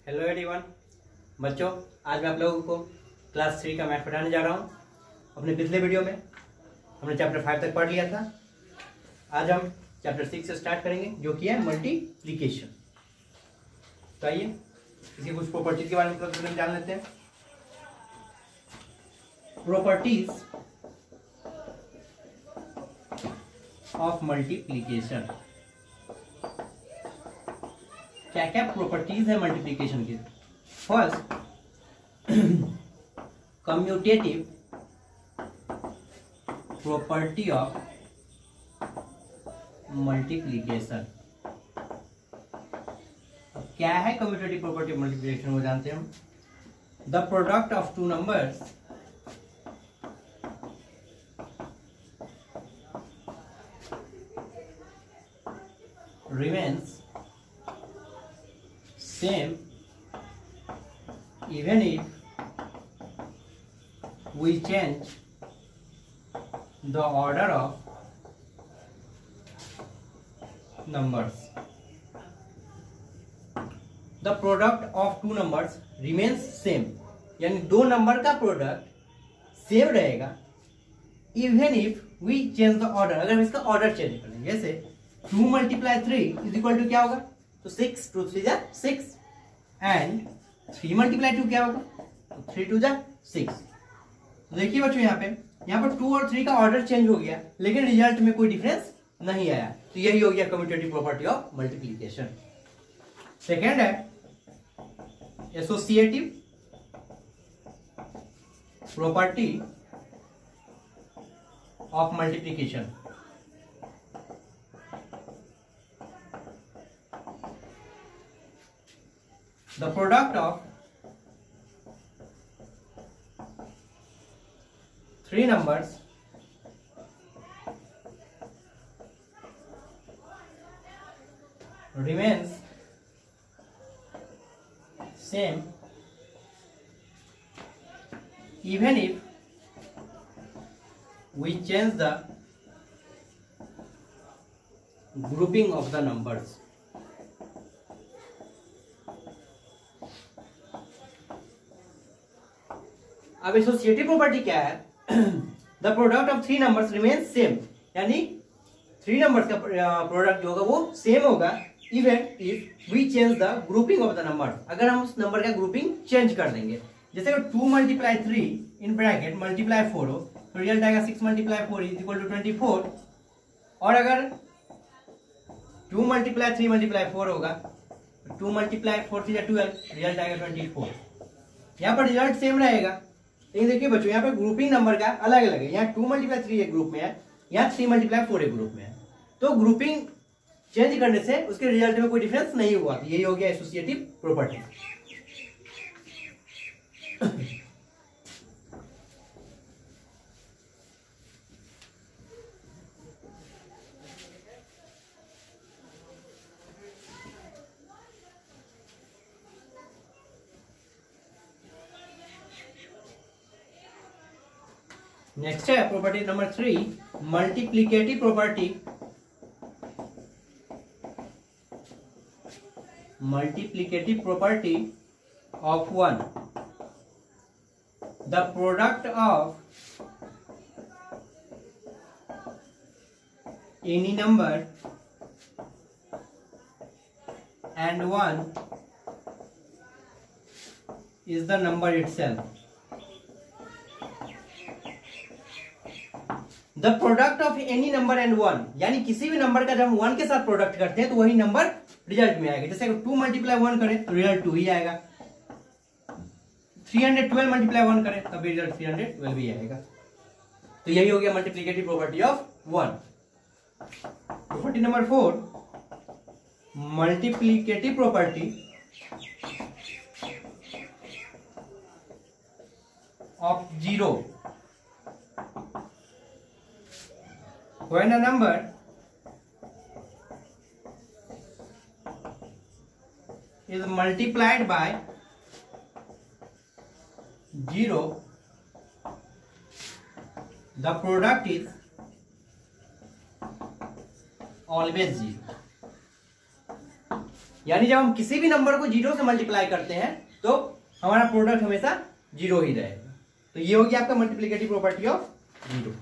Hello everyone बच्चों, आज मैं आप लोगों को क्लास 3 का मैथ पढ़ाने जा रहा हूँ। अपने पिछले वीडियो में हमने चैप्टर 5 तक पढ़ लिया था। आज हम चैप्टर 6 से स्टार्ट करेंगे, जो कि है मल्टीप्लिकेशन। तो आइए इसी कुछ प्रॉपर्टीज के बारे में जान लेते हैं। Properties of multiplication. क्या क्या प्रॉपर्टीज है मल्टीप्लिकेशन की? First, commutative property of multiplication. क्या है कम्यूटेटिव प्रॉपर्टी ऑफ मल्टीप्लिकेशन, वो जानते हैं हम। The product of two numbers remains same even if we change the order of numbers. The product of two numbers remains same, यानी दो number का product same रहेगा even if we change the order, अगर हम इसका order change करें। जैसे 2 × 3 is equal to क्या होगा? तो 6, 2 3 जा 6, एंड 3 × 2 क्या होगा? तो 3 2 जा 6। तो देखिए बच्चों, यहाँ पर 2 और 3 का ऑर्डर चेंज हो गया, लेकिन रिजल्ट में कोई डिफरेंस नहीं आया। तो यही हो गया commutative property of multiplication. Second है associative property of multiplication. The product of three numbers remains same even if we change the grouping of the numbers. अब एसोसिएटिव प्रॉपर्टी क्या है? The product of 3 numbers remain same, यानी 3 numbers का product जो होगा वो same होगा even if we change the grouping of the number, अगर हम उस नंबर का ग्रुपिंग चेंज कर देंगे। जैसे अगर 2 × 3 इन ब्रैकेट मल्टीप्लाई 4 हो तो रिजल्ट आएगा 6 × 4 इज इक्वल टू 24, और अगर 2 × 3 × 4 होगा 2 × 4 3 12, रिजल्ट आएगा 24। यहाँ पर रिजल्ट सेम रहेगा, लेकिन देखिए बच्चों यहाँ पे ग्रुपिंग नंबर का अलग अलग है। यहाँ 2 × 3 एक ग्रुप में है, यहाँ 3 × 4 एक ग्रुप में है। तो ग्रुपिंग चेंज करने से उसके रिजल्ट में कोई डिफरेंस नहीं हुआ। तो यही हो गया एसोसिएटिव प्रॉपर्टी। नेक्स्ट है property number 3, multiplicative property. Multiplicative property of 1। The product of any number and 1 is the number itself. The product of any number and 1, यानी किसी भी नंबर का जब हम 1 के साथ प्रोडक्ट करते हैं तो वही नंबर रिजल्ट में आएगा। जैसे अगर 2 × 1 करें तो रिजल्ट 2 ही आएगा, 312 × 1 करें तब रिजल्ट 312 ही आएगा। तो यही हो गया multiplicative property of 1। Property number 4, multiplicative property of 0। When a number is multiplied by 0, the product is always 0। यानी जब हम किसी भी नंबर को 0 से मल्टीप्लाई करते हैं तो हमारा प्रोडक्ट हमेशा 0 ही रहेगा। तो ये होगी आपका मल्टीप्लिकेटिव प्रॉपर्टी ऑफ 0।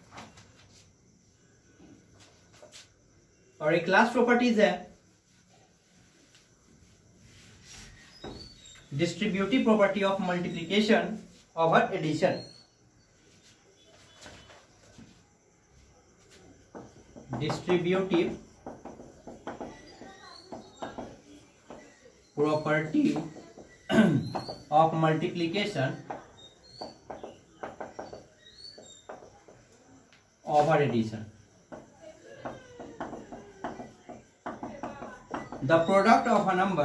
और एक लास्ट प्रॉपर्टीज है distributive property of multiplication over addition. Distributive property of multiplication over addition. The product of a number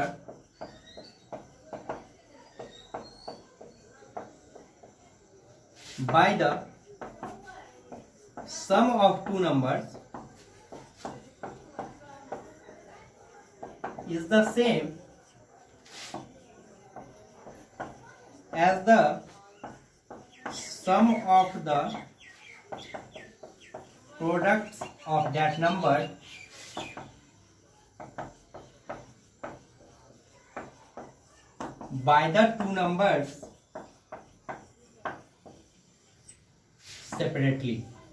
by the sum of two numbers is the same as the sum of the products of that number by the two numbers separately।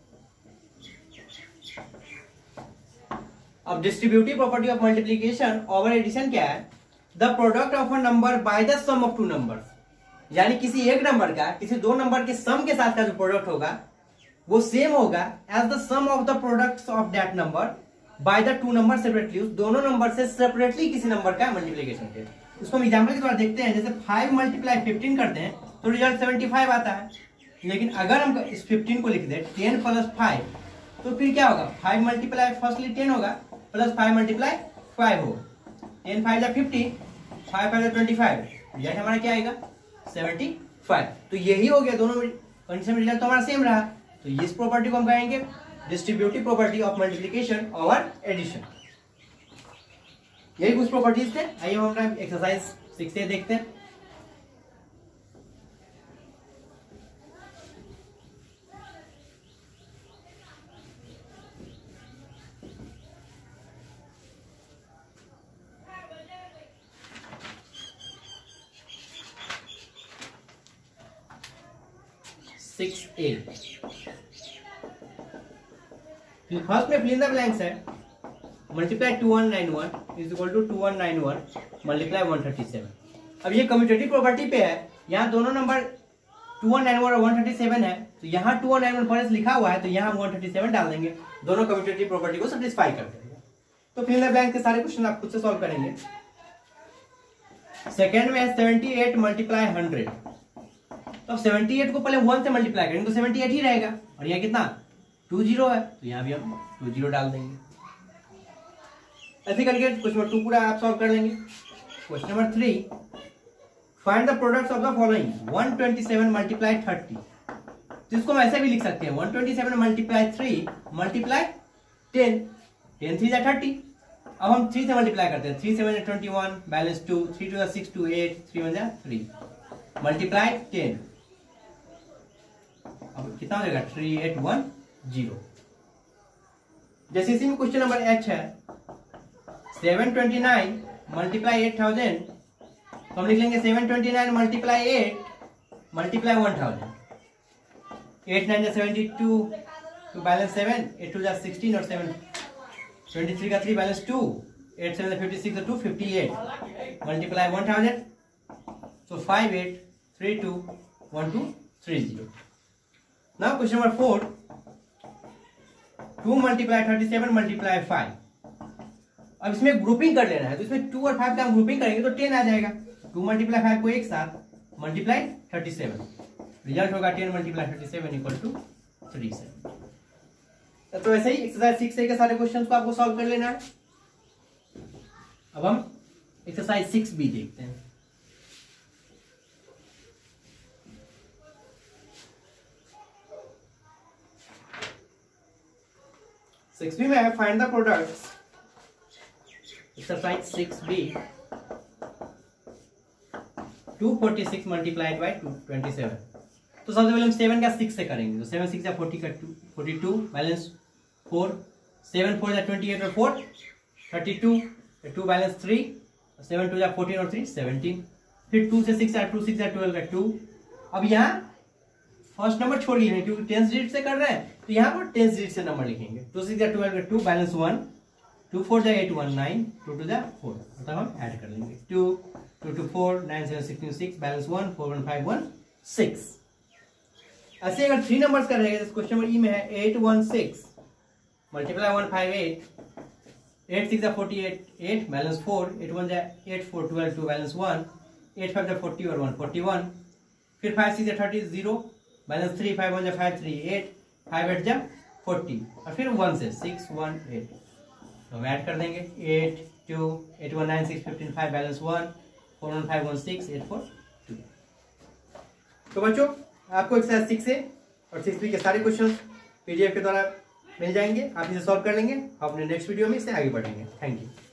अब distributive property of multiplication over addition क्या है? The product of a number by the sum of two numbers, यानी किसी एक number का किसी दो number के सम के साथ का जो प्रोडक्ट होगा वो सेम होगा as the sum of the products of that number by the two number separately. उस दोनों नंबर से सेपरेटली किसी नंबर का मल्टीप्लिकेशन है। उसको हम एग्जाम्पल के द्वारा देखते हैं। जैसे 5 मल्टीप्लाई 15 करते हैं तो रिजल्ट 75 आता है। लेकिन अगर हम इस 15 को लिख दें 10 प्लस 5 तो फिर क्या होगा? 5 मल्टीप्लाई फर्स्टली 10 होगा प्लस 5 मल्टीप्लाई 5 होगा। 10 5 जा 50, 5 5 जा 25, रिजल्ट हमारा क्या आएगा? 75। तो यही हो गया, दोनों कंडीशन में रिजल्ट तो हमारा सेम रहा। तो इस प्रॉपर्टी को हम कहेंगे distributive property of multiplication over addition. यही कुछ प्रॉपर्टीज थे। आइए हम एक्सरसाइज 6 से देखते हैं। फर्स्ट में फिल इन द ब्लैंक्स है। Multiply 2191 is equal to 2191 multiply 137। अब ये कम्यूटेटिव प्रॉपर्टी पे है। यहाँ दोनों नंबर 2191 और 137 है, तो यहाँ 2191 फर्स्ट लिखा हुआ है तो यहाँ 137 डाल देंगे। दोनों कम्यूटेटिव प्रॉपर्टी को सेटिस्फाई कर देंगे। तो फिल इन द ब्लैंक के सारे क्वेश्चन आप खुद से सॉल्व करेंगे। सेकेंड में है 78 मल्टीप्लाई 100। तो 78 को पहले 1 से मल्टीप्लाई करेंगे तो 78 ही रहेगा। और यहाँ कितना 20 है, तो यहाँ भी हम 20 डाल देंगे। ऐसे करके क्वेश्चन नंबर 2 पूरा आप सॉल्व कर लेंगे। Question number 3, find the products of the following 127 multiply 30। तो इसको हम ऐसे भी लिख सकते हैं 127 मल्टीप्लाई 3 मल्टीप्लाई 10। 10 3 जा 30। अब हम 3 से मल्टीप्लाई करते हैं। 3 7 21 बैलेंस 2, 3 2 6 2 8, 3 1 3 मल्टीप्लाई 10। अब कितना हो जाएगा? 3810। जैसे इसी में क्वेश्चन नंबर H है 729 मल्टीप्लाई 8000। तो हम लिख लेंगे 729 मल्टीप्लाई 8 मल्टीप्लाई 1000। 8 9 72, तो बैलेंस 7, 8 2 16 और 7 23 का 3 बैलेंस 2, 8 7 56 और 2 58 multiply 1000। So 58321230। Now question number 4, 2 multiply 37 multiply 5। अब इसमें ग्रुपिंग कर लेना है, तो इसमें 2 और 5 का हम ग्रुपिंग करेंगे तो 10 आ जाएगा। 2 मल्टीप्लाई 5 को एक साथ मल्टीप्लाई 37, रिजल्ट होगा 10 मल्टीप्लाई 37 इक्वल टू 37। तो ऐसे ही एक्सरसाइज 6 के सारे क्वेश्चंस को आपको सॉल्व कर लेना है। अब हम एक्सरसाइज 6B देखते हैं। Sixth में है find the products. Exercise 6B 246 multiplied by 27। तो सबसे पहले हम 7 का 6 से करेंगे। तो 7 6 या 40 का 42 बैलेंस 4, 7 4 या 28 और 4 32, 2 बैलेंस 3, 7 2 जा 14 और 3 17। फिर 2 से 6 आया, 2 6 12 का 2। अब यहाँ फर्स्ट नंबर छोड़ लिखे क्योंकि 10 डिजिट से कर रहे हैं, तो यहाँ पर 10 डिजिट से नंबर लिखेंगे। 2 6 12 का 2, बैलेंस 1, 2 4 जा 8 1 9, 2 2 जा 4, मतलब हम ऐड कर लेंगे 2 2 2 4 9 7 16 6, बैलेंस 1 4 1 5 1 6। ऐसे अगर 3 नंबर्स का रहेगा, जैसे क्वेश्चन नंबर ई में है 8 1 6 मल्टीप्लाई 1 5 8, 8 6 जा 48 8, बैलेंस 4, 8 1 जा 8 4 12 2, बैलेंस 1, 8 5 जा 40 और 1 41, फिर 5 6 जा 30 0, बैलेंस 3 5 1 जा 5 3 8, 5 8 जा 40 और फिर 1 से 6 1 8, तो हम ऐड कर देंगे 8 2 8 1 9 6 15 5, बैलेंस 1 4 1 5 1 6 8 4 2। तो बच्चों आपको एक्सरसाइज 6 से और 6B के सारे क्वेश्चन PDF के द्वारा मिल जाएंगे, आप इसे सॉल्व कर लेंगे। अपने नेक्स्ट वीडियो में इससे आगे बढ़ेंगे। Thank you.